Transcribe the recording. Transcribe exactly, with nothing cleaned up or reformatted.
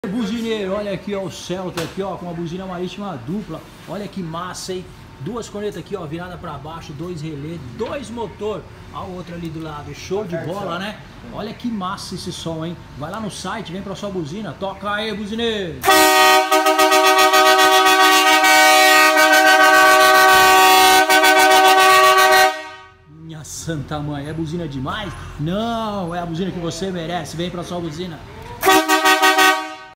Buzineiro, olha aqui ó, o Celta aqui ó, com uma buzina marítima dupla, olha que massa, hein? Duas cornetas aqui ó, virada para baixo, dois relés, dois motor, a outra ali do lado, show de bola, né? Olha que massa esse som, hein? Vai lá no site, vem pra sua buzina, toca aí, buzineiro! Minha santa mãe, é buzina demais? Não, é a buzina que você merece, vem pra sua buzina!